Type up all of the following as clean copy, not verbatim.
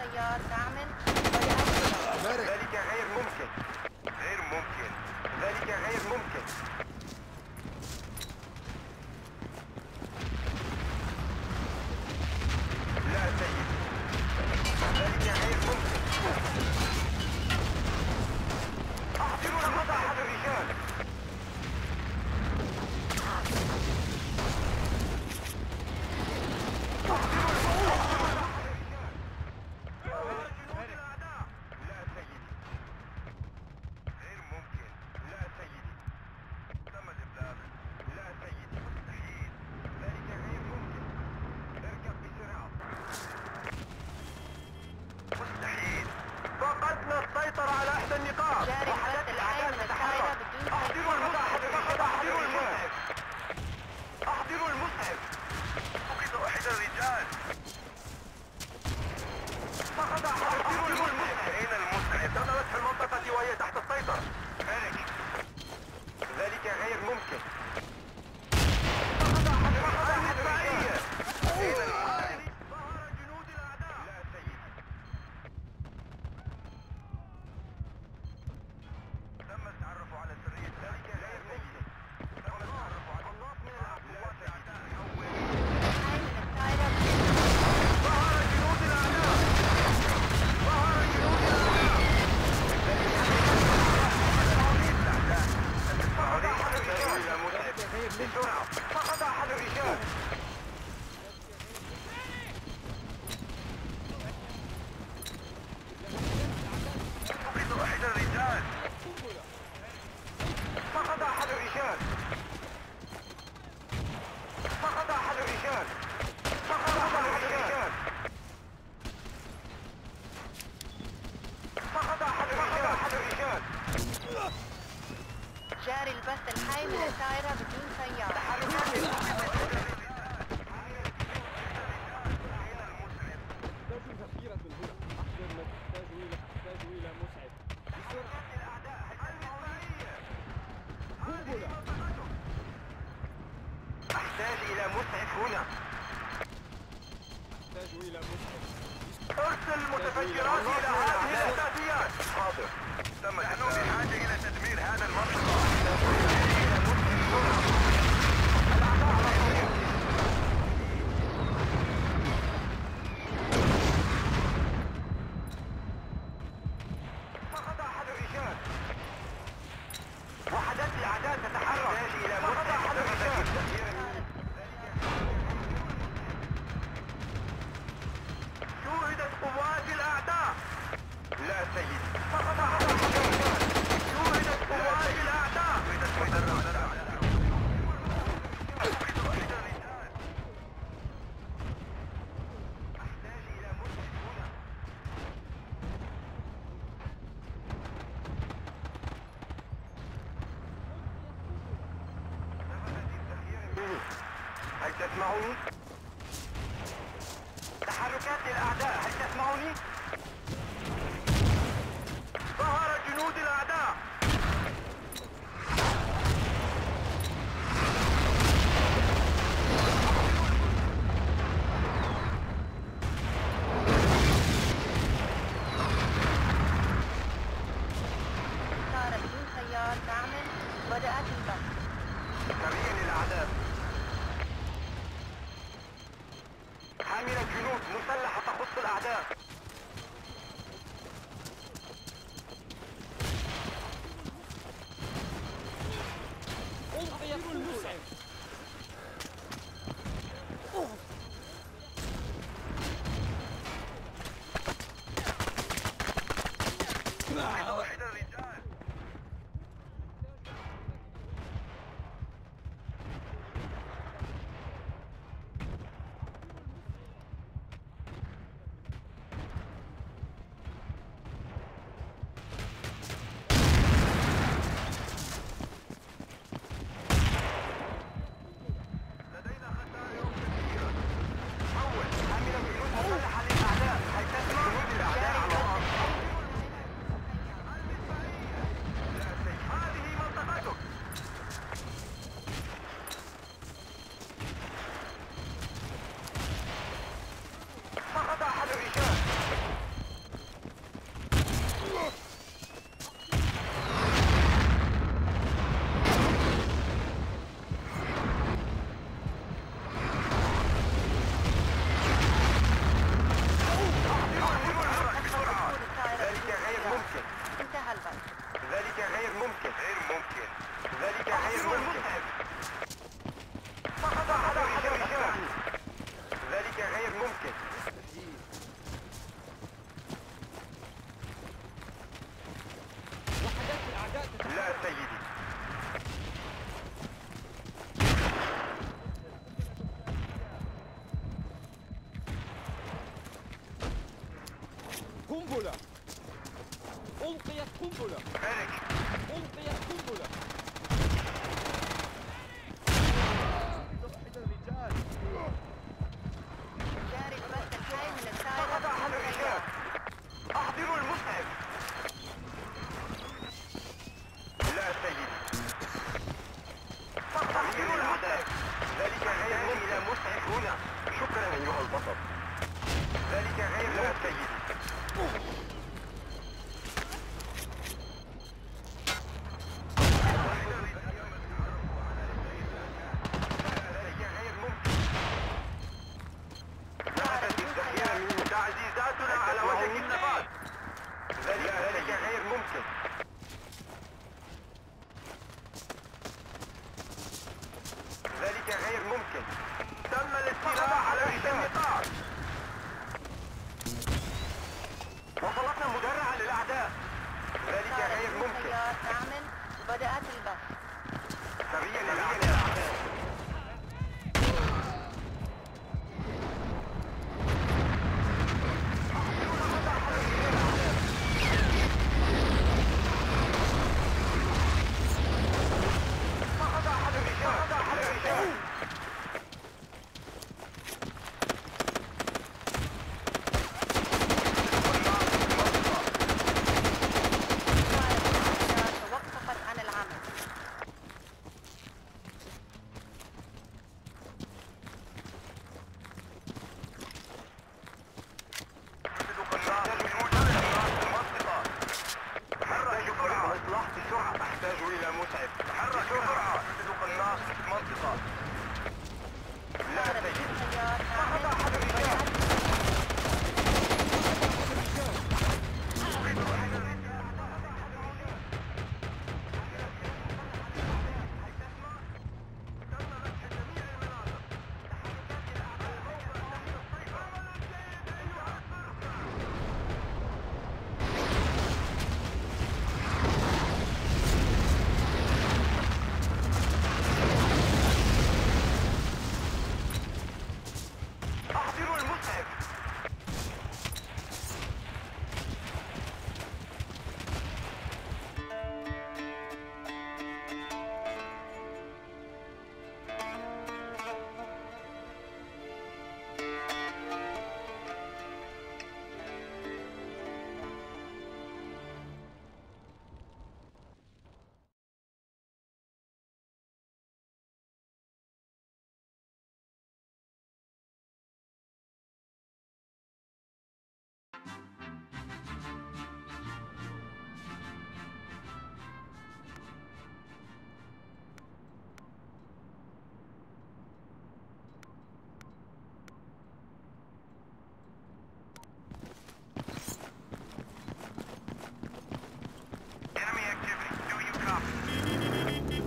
سيار دعم ذلك غير ممكن. غير ممكن. ذلك غير ممكن. لا سيد. ذلك غير ممكن. أحضروا لقطع أحد الرجال. جاري البث الحي من الدائرة بدون سيارة. ذخيرة هنا. أحتاج إلى مسعف. بسرعة. أحتاج إلى مسعف هنا. أحتاج إلى مسعف. أرسل المتفجرات إلى هذه التأديات. حاضر. نحن بحاجة إلى تدمير هذا المنطقة. فقد أحد الرجال. وحدات الأعداء تتحرك. فقد أحد الرجال. شوهدت قوات الأعداء. لا سيدي. فقد أحد الرجال. شوهدت قوات الأعداء. هل تسمعوني؟ تحركات الأعداء، هل تسمعوني؟ ظهر جنود الأعداء. صار بدون سيار دعم بدأت البث. سريع للأعداء. حاملة جنود مسلحة تخص الأعداء. ألقي المسعف. واحد الرجال. قنبلة. ألقيت قنبلة. ألقيت قنبلة. جاري البث الحي من السائرة بالسيارة. أحضروا المسعف. لا سيدي. أحضروا المسعف. ذلك غير إلى مسعف هنا. شكرا أيها البطل. ذلك غير لا سيدي. تعزيزاتنا على وجه النفاذ. ذلك غير ممكن. ذلك غير ممكن. تم الاستيلاء على النقاط. وصلتنا مدرعة للأعداء. ذلك غير ممكن. سيارات نعمل وبدأت البث. سريا للأعداء. توقفت عن العمل. أحتاج إلى مسعف. تحرك بسرعة. يوجد قناص في المنطقة. لا سيد. فقط أحد الرجال. أحضروا المسعف. Enemy activity. Do you copy?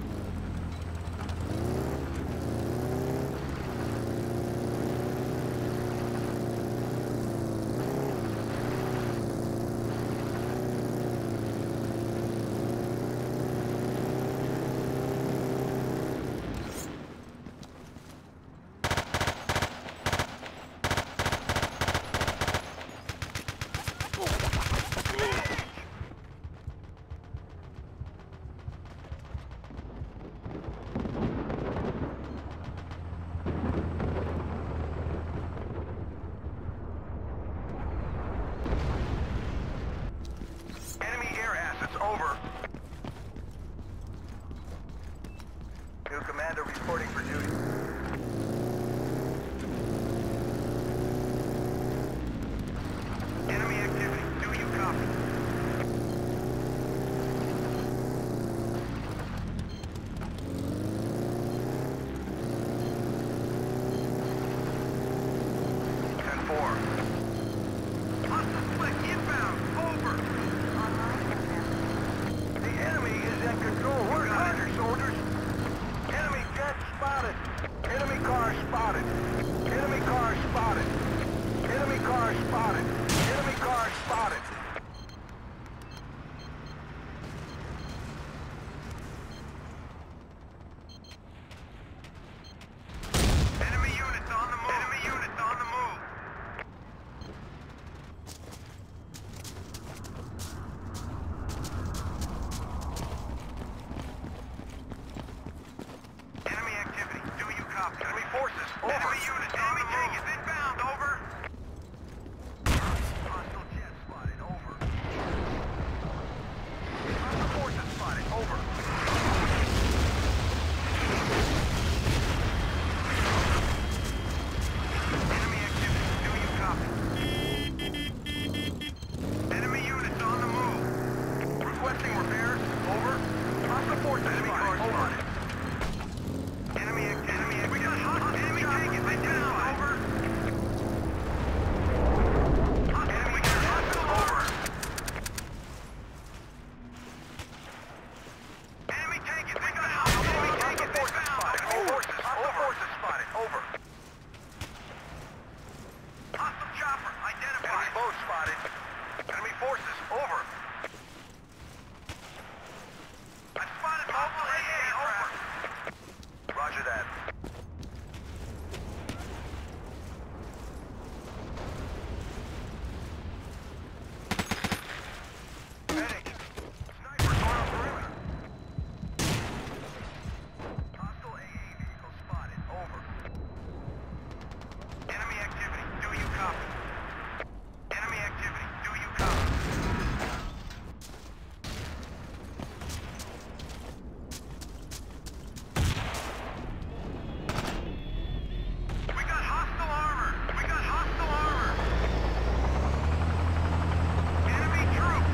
Enemy air assets over. New commander reporting for duty. Enemy activity. Do you copy? Over. Enemy units on the move. Is inbound. Over. Hostile jet spotted. Over. Hostile forces spotted. Over. Enemy activity. Do you copy? Enemy units on the move. Requesting repairs. Over. Hostile forces spotted. Over. Enemy activity. We got hostile. Enemy taken. They down. Over. Enemy got hostile. Over. Enemy taken. They got hostile. Enemy taken. They down. Enemy forces. Hostile forces spotted. Over. Hostile chopper identified. Enemy boat spotted. Enemy forces. Over. I spotted mobile AA. Over. Roger that. Medic. Sniper going on perimeter. Hostile AA vehicle spotted. Over. Enemy activity. Do you copy? Enemy activity. Do you copy? We got hostile armor. We got hostile armor. Enemy troop.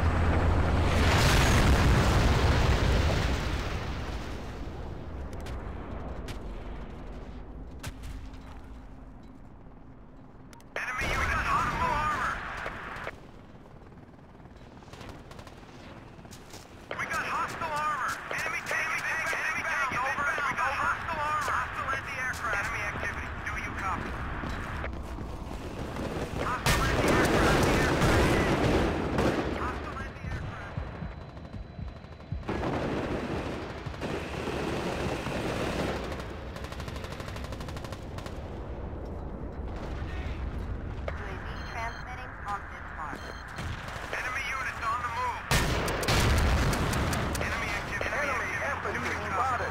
Enemy, we got hostile armor. We got hostile armor. Enemy tank. Enemy tank. Over. We got hostile armor. Hostile anti-aircraft. Enemy activity. Do you copy? Hostile anti-aircraft. Hostile anti-aircraft. UAV transmitting on this mark. Enemy units on the move. Enemy activity. Enemy infantry spotted.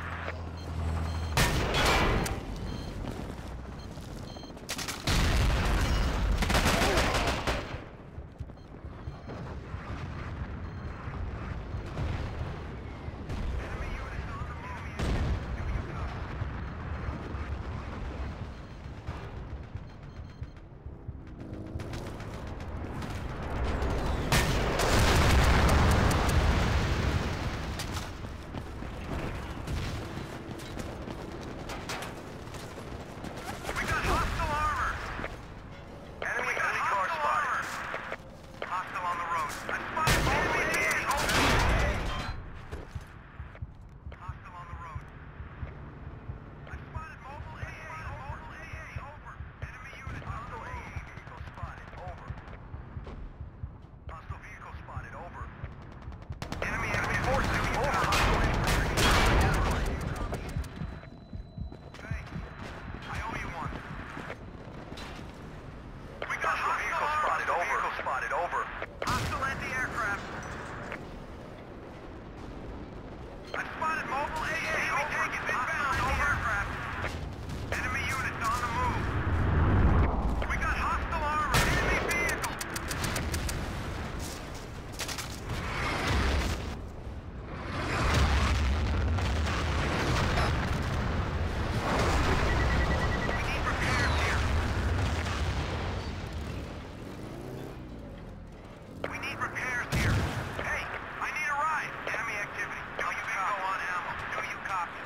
Enemy units on the move. Do you copy? We got hostile armor. Enemy car spotted. Hostile on the road. I spotted enemy AA. Over. Hostile on the road. I spotted mobile AA. Mobile AA. Over. Enemy unit. Hostile AA vehicle spotted. Over. Hostile vehicle spotted. Over. Enemy forces. Over. Hostile infantry. Thanks. I owe you one. We got hostile vehicle spotted. Over. Vehicle spotted. Over. Hostile anti-aircraft. I spotted mobile AA. Enemy tank is inbound. Anti-aircraft. Enemy units on the move. We got hostile armor. Enemy vehicle. We need repairs here. We need repairs here. Hey, I need a ride. Enemy activity. Do you copy? On ammo. Do you copy?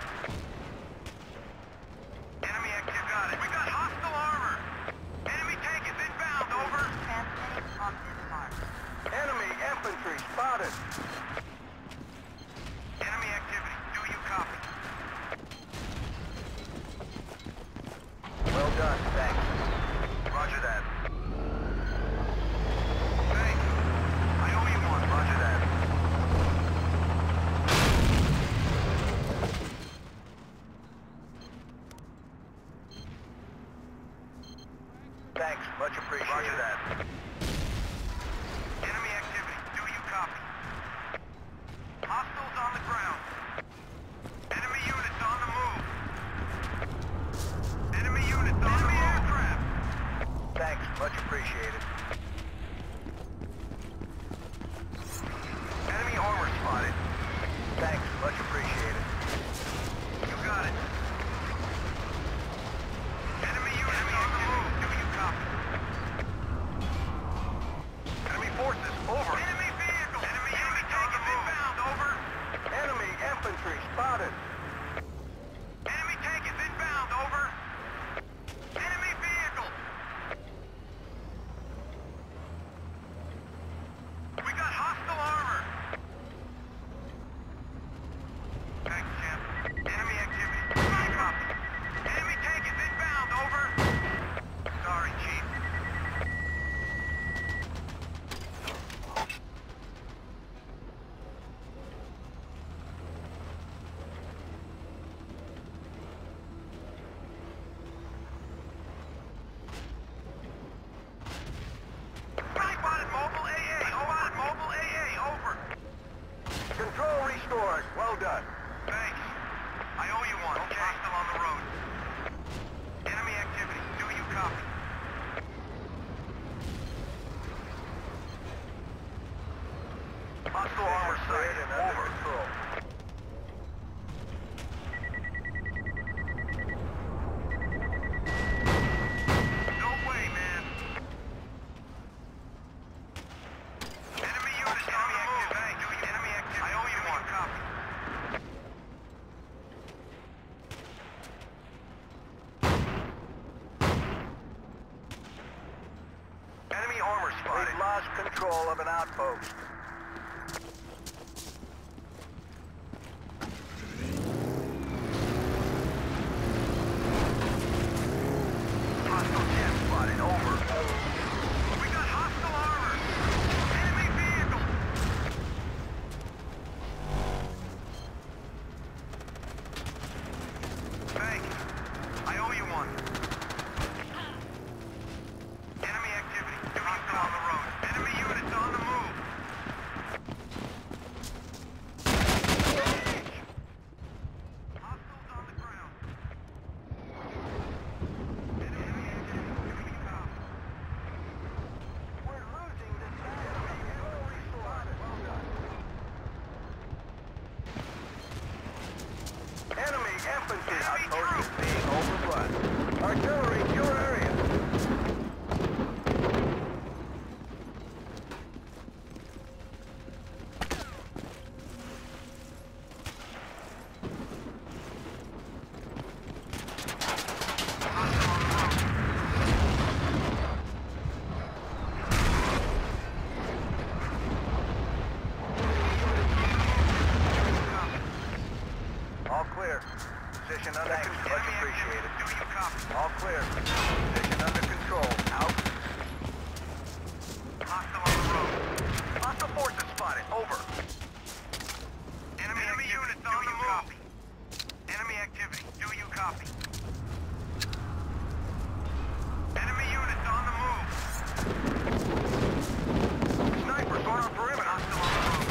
Enemy activity. Got it. We got hostile armor. Enemy tank is inbound. Over. Transmitting on this mark. Enemy infantry spotted. Enemy activity. Do you copy? Well done. Thanks. Roger that. Thanks. I owe you one. Roger that. Thanks. Much appreciated. Roger that. Enemy activity. Do you copy? Hostiles on the ground. Enemy units on the move. Much appreciated. Enemy armor spotted. Thanks. Much appreciated. You got it. Enemy units on the move. Do you copy? Enemy forces, over. Enemy vehicle. Enemy tank is inbound, over. Enemy infantry spotted. Enemy tank is inbound, over. Enemy vehicle. We got hostile armor. Thanks, Jim. Enemy activity. I copy. Enemy tank is inbound, over. Sorry, Chief. Spotted mobile AA. Spotted mobile AA. Over. Control restored. Well done. Thanks. I owe you one. Okay. Hostile on the road. Enemy activity. Do you copy? Hostile armor sighted. Over. Control. No way, man. Enemy units on the move. Thanks. Enemy activity. I owe you one. Copy. Enemy armor spotted. We've lost control of an outpost. Hostile jet spotted. Over. We got hostile armor. Enemy vehicle. Thanks. I owe you one. Enemy activity. Hostile on the road. Enemy units on the move. Engage! Hostiles on the ground. Enemy activity. We're losing this battle. Control restored. Well done. Enemy infantry outpost is being overrun. Artillery, your area. All clear. Position under control. Much appreciated. Do you copy? All clear. Position under control. Out. Hostile on the road. Hostile forces spotted. Over. Enemy units on the move. Enemy activity. Do you copy? Enemy units on the move. Snipers on our perimeter. Hostile on the move.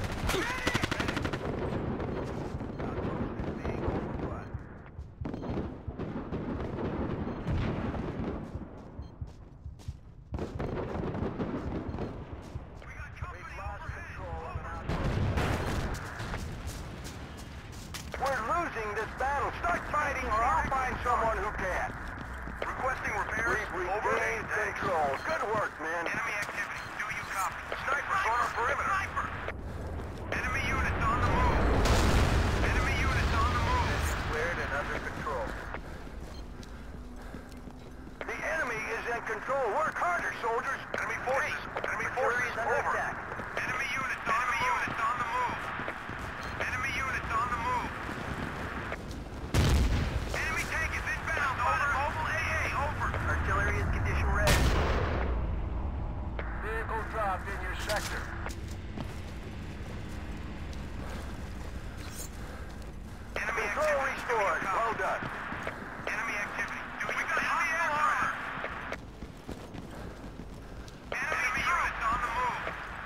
We're losing this battle. Start fighting or I'll find someone who can. Requesting repairs. We've regained control. Good work, man. Enemy activity. Do you copy? Snipers on our perimeter. Sniper! Enemy units on the move. Enemy units on the move. Cleared and under control. The enemy is in control. Work harder, soldiers. Enemy forces. Enemy forces under attack. Enemy units on the move. Enemy units on the move. Enemy tank is inbound. Over. Mobile AA. Over. Artillery is condition red. Vehicle dropped in your sector. Enemy control restored. Well done. Enemy activity. We got hostile armor. Enemy units on the move.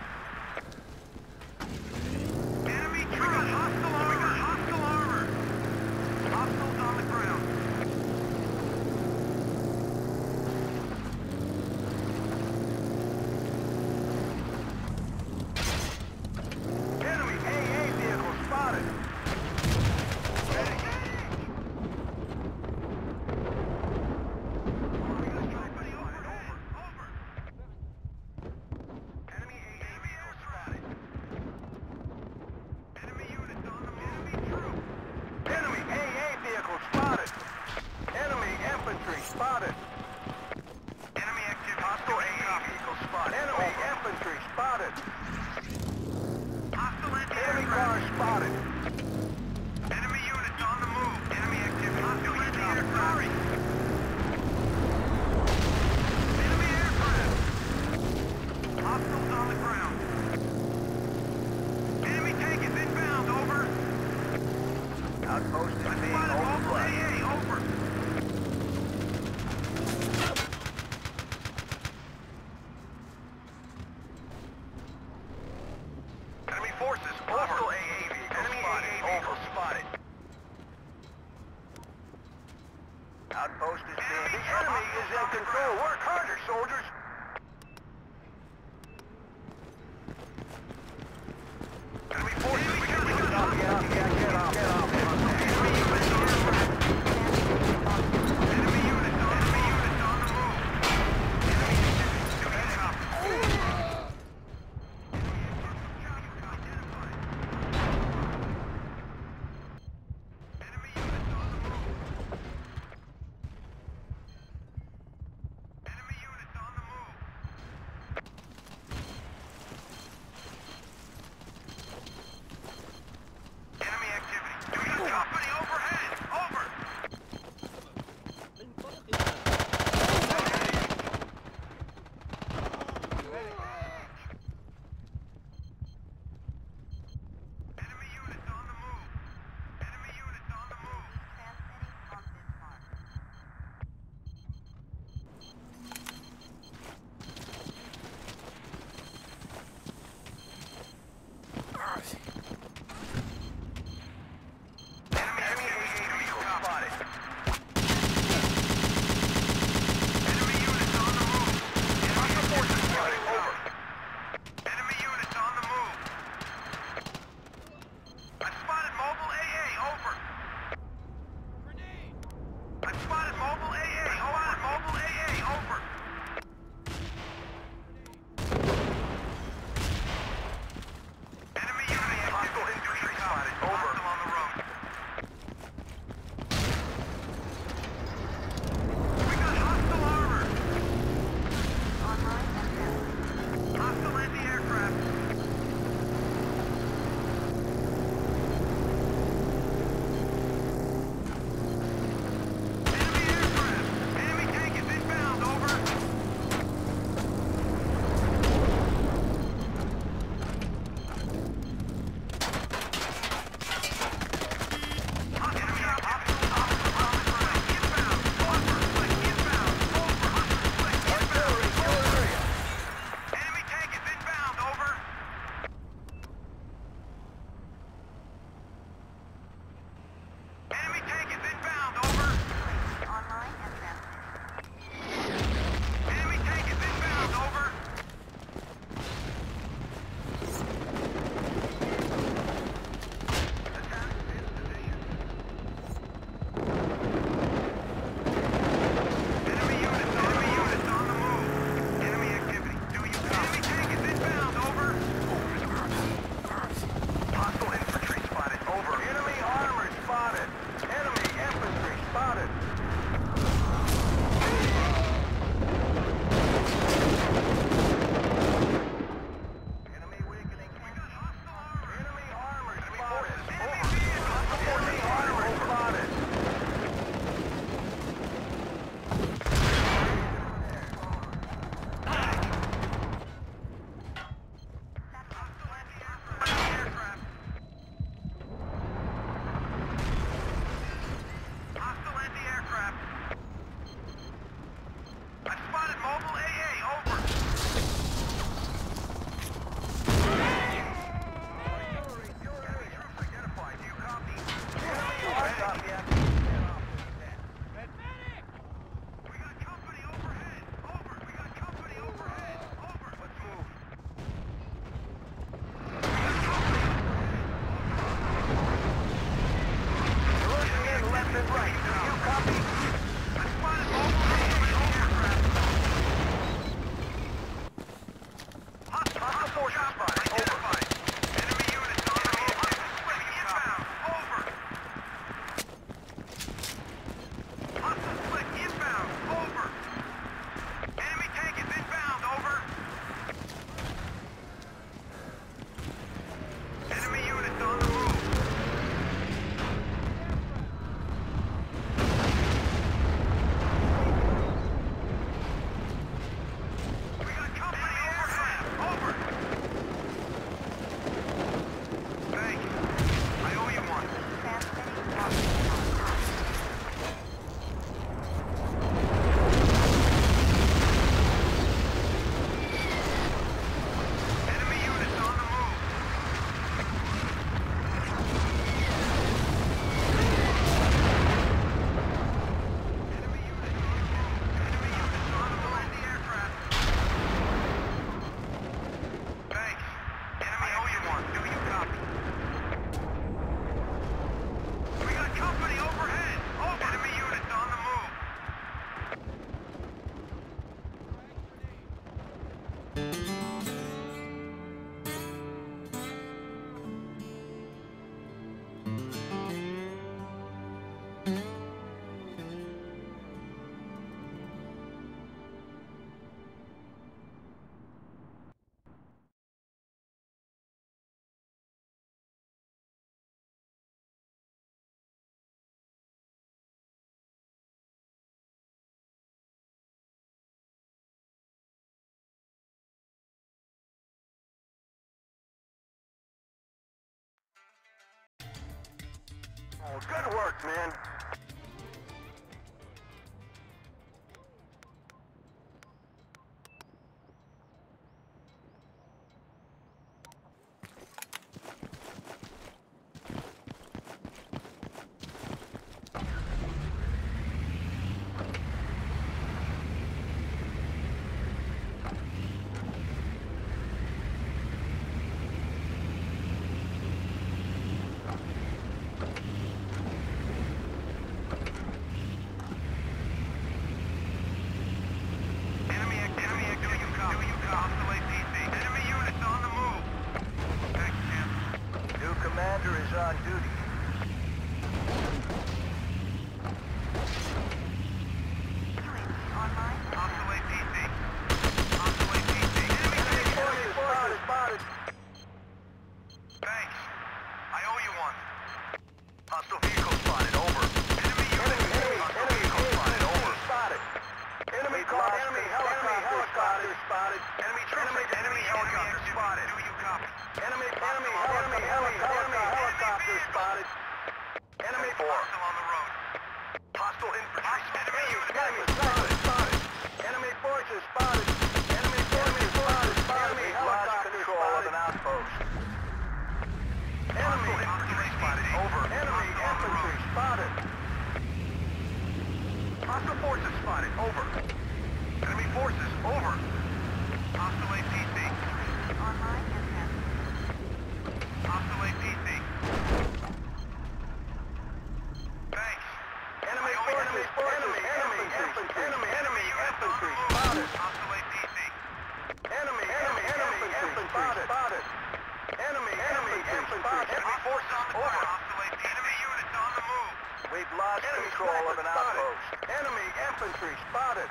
Enemy troops. We got hostile armor. Hostiles on the ground. spotted. Enemy activity. Hostile AAV vehicle spotted. Enemy infantry spotted. Hostile enemy car spotted. Enemy units on the move. Enemy activity. Hostile anti-aircraft. Enemy aircraft. Hostiles on the ground. Enemy tank is inbound. Over. Outpost is being overrun. Over. Enemy forces. Hostile AAV. Enemy spotted. Over. Spotted. Outpost is being... The enemy is in control. Work harder, soldiers. Enemy forces. We got get off. Get off. Get off. Get off. Enemy units on the move. Enemy units on the move. Enemy units to helicopter. Enemy units on the move. Oh, good work, man. Commander is on duty. UAV online. Hostile APC. Hostile APC. Enemy forces spotted. Thanks. I owe you one. Hostile vehicle spotted. Over. Enemy unit. Hostile vehicle spotted. Over. Spotted. Enemy helicopter spotted. Enemy troops. Enemy helicopter spotted. Do you copy? Enemy helicopter spotted. Enemy force. Hostile on the road. Hostile infantry. Enemy unit. Spotted. Enemy forces spotted. Enemy forces spotted. Enemy helicopter control of an outpost. Enemy infantry spotted. Over. Enemy infantry spotted. Hostile forces spotted. Over. Enemy forces. Over. Hostile APC. Online and sent. Hostile APC. Thanks. Enemy forces. Enemy infantry spotted. Hostile APC. Enemy infantry spotted. Enemy infantry spotted. Enemy forces on the over. Hostile APC. Enemy units on the move. We've lost control of an outpost. Enemy infantry spotted.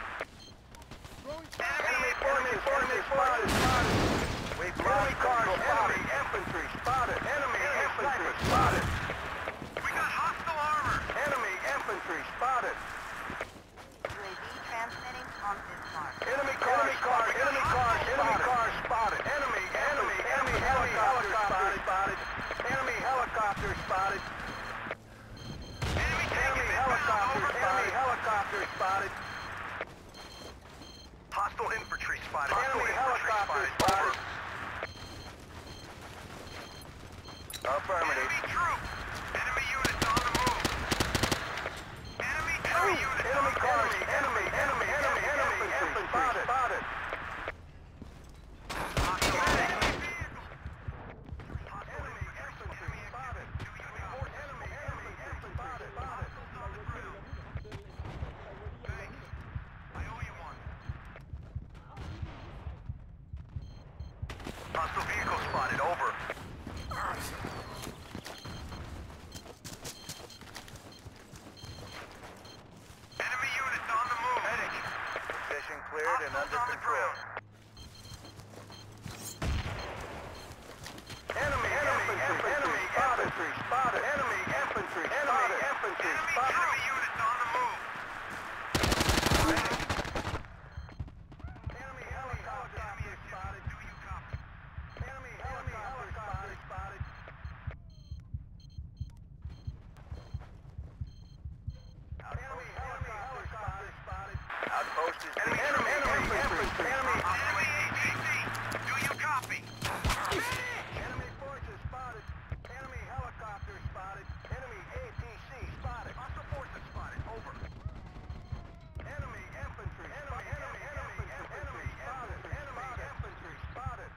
Enemy forces spotted. We've lost control. Enemy infantry spotted. Enemy infantry spotted. We got hostile armor. Enemy infantry spotted. UAV transmitting on this mark. Enemy cars spotted. Enemy helicopter spotted. Enemy helicopter spotted. Enemy helicopter spotted. Hostile infantry spotted. Enemy helicopter spotted. Affirmative. Enemy troops. Enemy units on the move. Enemy units. Enemy cars. Enemy infantry spotted. Hostile enemy vehicle. Enemy infantry spotted. Enemy infantry spotted. Hostiles on the ground. Thanks. I owe you one. Hostile vehicle spotted. Over. Enemy units on the move. Medic. Position cleared and under control. Enemy infantry spotted. Enemy infantry spotted. Enemy units on the move. Medic. Enemy helicopter spotted. Do you copy? Enemy helicopter spotted. Enemy helicopter spotted. Outpost is enemy infantry. Enemy APC. Do you copy? Enemy forces spotted. Enemy helicopter spotted. Enemy APC spotted. Hostile forces spotted. Over. Enemy infantry. Enemy infantry spotted. Enemy infantry spotted.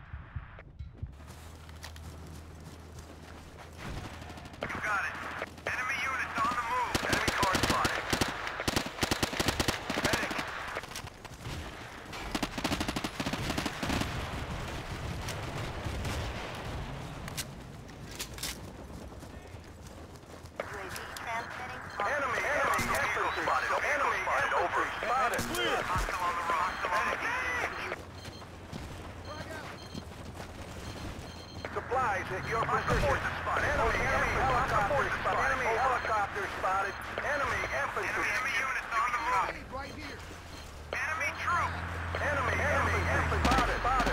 You got it. Enemy units on the move. Enemy car spotted. Medic. UAV transmitting on Enemy infantry spotted. Enemy infantry spotted. Hostile on the road. Hostile on the road. Supplies at your position. Enemy helicopter spotted. Enemy helicopter spotted. Enemy infantry. Enemy units on the move. Right here. Enemy troops. Enemy infantry spotted.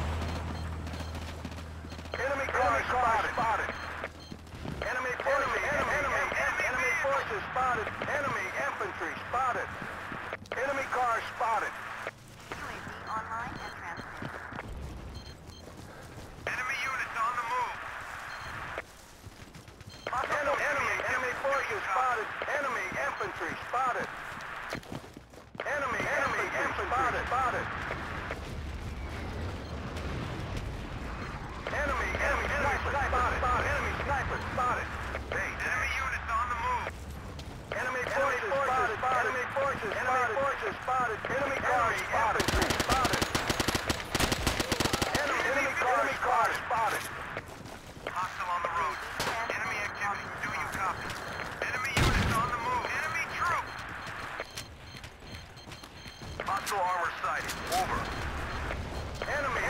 Enemy car spotted. Enemy forces spotted. Enemy cars spotted. Spotted. Enemy car spotted. Hostile on the road. Enemy activity. Do you copy? Enemy units on the move. Enemy troop. Hostile armor sighted. Over. Enemy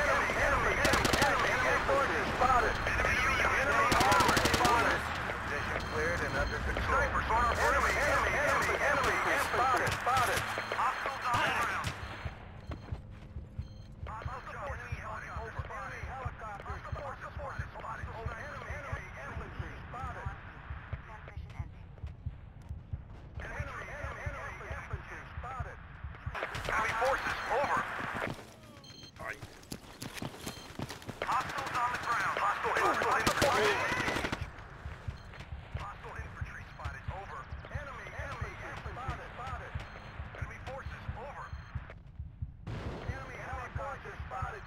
forces spotted. Enemy armor spotted. Position cleared and under control. Snipers on our enemy spotted. Hostiles on the ground. Enemy forces, over. Hostiles on the ground. Hostile infantry. Hostile infantry spotted, over. Enemy spotted. Enemy forces, over. Enemy helicopter spotted.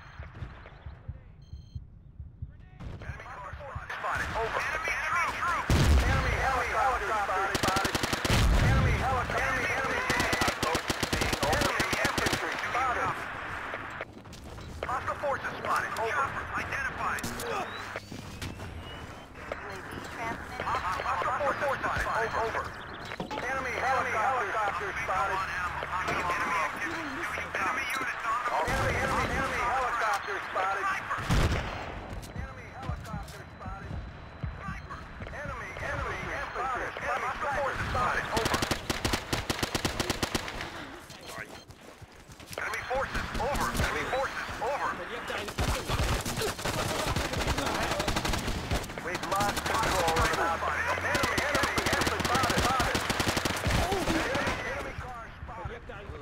Enemy car spotted, over. Enemy troop. Enemy helicopter spotted. Enemy helicopter. Hostile forces spotted. Over. Identified. UAV transmitting. Hostile forces spotted. Over. Enemy helicopter spotted. Enemy activity. Enemy units on the move. Enemy helicopter spotted. Enemy helicopter spotted. Enemy infantry. Hostile forces spotted. Over. Enemy forces. Over. Enemy forces. Over. We've lost control of the enemy spotted. Enemy car spotted.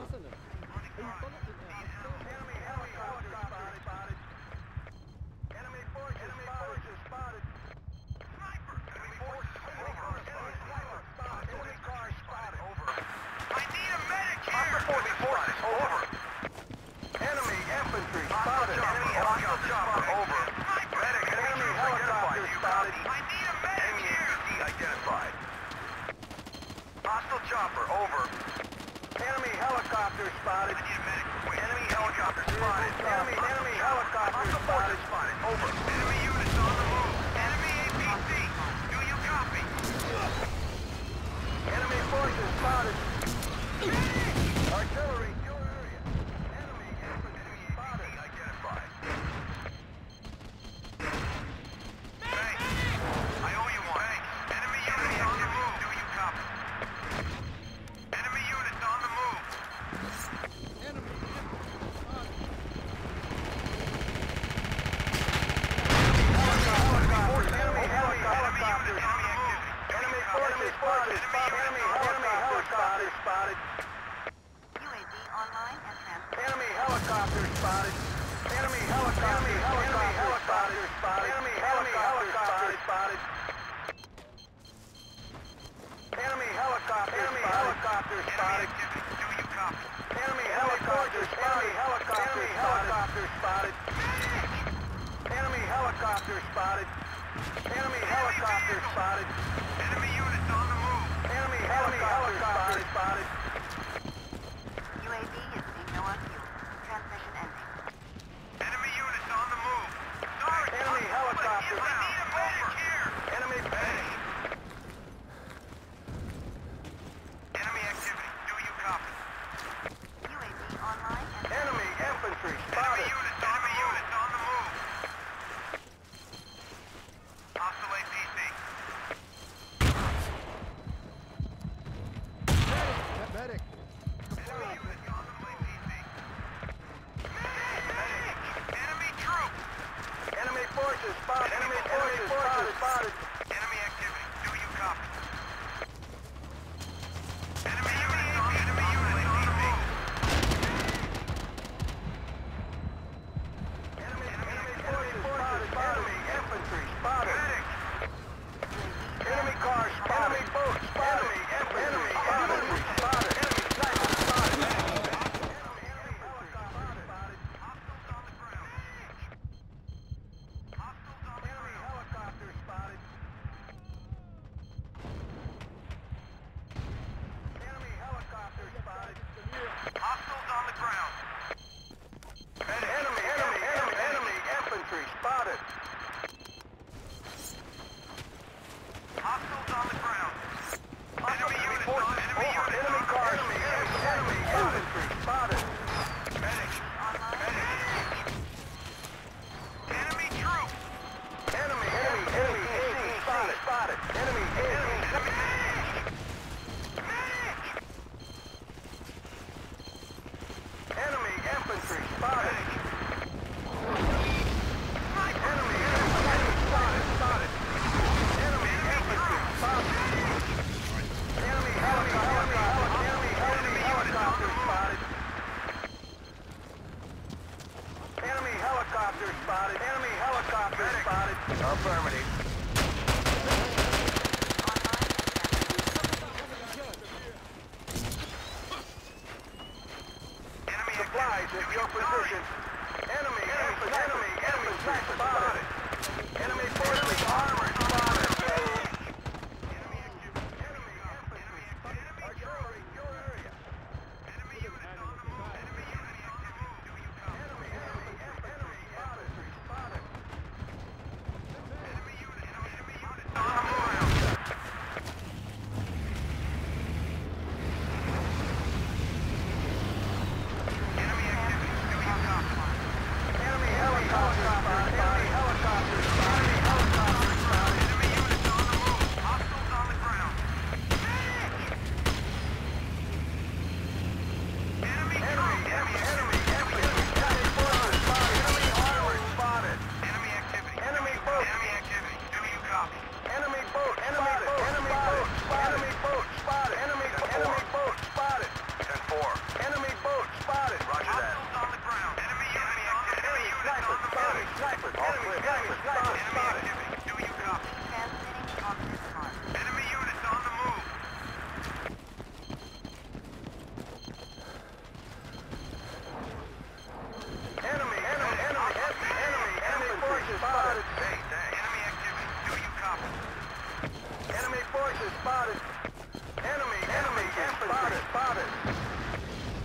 Enemy helicopter spotted. Enemy forces spotted. Sniper. Enemy forces over. Enemy car spotted. Over. I need a medic here. Enemy forces over. Enemy infantry spotted. Enemy helicopter chopper over. Medic. Enemy helicopter spotted. I need a medic here. Identified. Hostile chopper over. Enemy helicopter spotted. I need a medic. Wait. Enemy helicopter spotted. Enemy helicopter spotted. Over. Enemy units on the move. Enemy APC. Do you copy? Enemy forces spotted. Artillery. UAV online and transmitting. Enemy helicopter spotted. Enemy helicopter spotted. Enemy helicopter spotted. Enemy helicopter spotted. Do you copy? Enemy helicopter spotted. Enemy helicopter spotted. Enemy helicopter spotted. Enemy units on the move. Enemy helicopter spotted. UAV is being low on fuel. Transmission ending. Enemy units on the move. Sorry. Enemy helicopter. I need a medic here. Enemy medic. Enemy activity. Do you copy? UAV online and Enemy infantry spotted. Enemy units on the move. Hostile APC. Medic. Enemy units on the APC. Medic. Enemy troops. Enemy forces spotted. Enemy forces spotted. Enemy activity. Do you copy? Enemy units on the move. Affirmative. Enemy supplies at your position. Enemy spotted. Enemy forces armored spotted. Enemy artillery, your area. Enemy units on the move. Enemy spotted. Enemy units on the move. Enemy activity. Do you copy? Enemy helicopter spotted. Enemy helicopter spotted. Enemy units on the move. Hostiles on the ground. Enemy forces spotted. Enemy armor spotted. Enemy activity. Enemy boat. Do you copy? Enemy boat spotted. Enemy boat spotted. Enemy boat spotted. 10-4. Enemy boat spotted. Roger that. Hostiles on the ground. Enemy units on the move. Sniper. All clear. Enemy activity. Do you copy? Transmitting on this mark. Enemy units on the move. Enemy forces spotted. Enemy activity. Do you copy? Enemy forces spotted. Enemy spotted.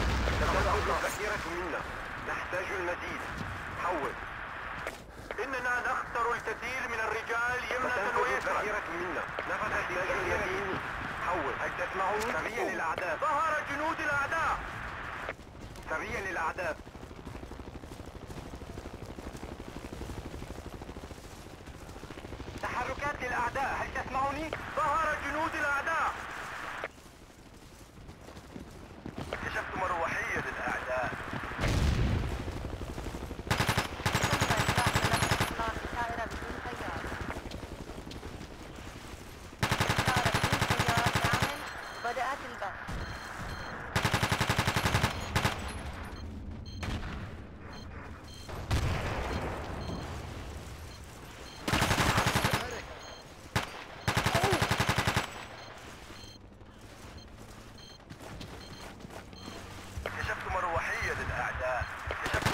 تتبع الذخيرة منا. نحتاج المزيد. حول. إننا نخسر الكثير من الرجال يمنة ويسرا. الذخيرة منا. نحتاج المزيد. حول. هل تسمعون؟ سريع للأعداء. ظهر جنود الأعداء. سريع للأعداء. تحركات للأعداء. هل تسمعوني؟ ظهر جنود الأعداء. اكتشفت مروحية للأعداء. تم إطلاق طائرة بدون طيار. طائرة بدون طيار تعمل وبدأت البث. اكتشفت مروحية للأعداء. اكتشفت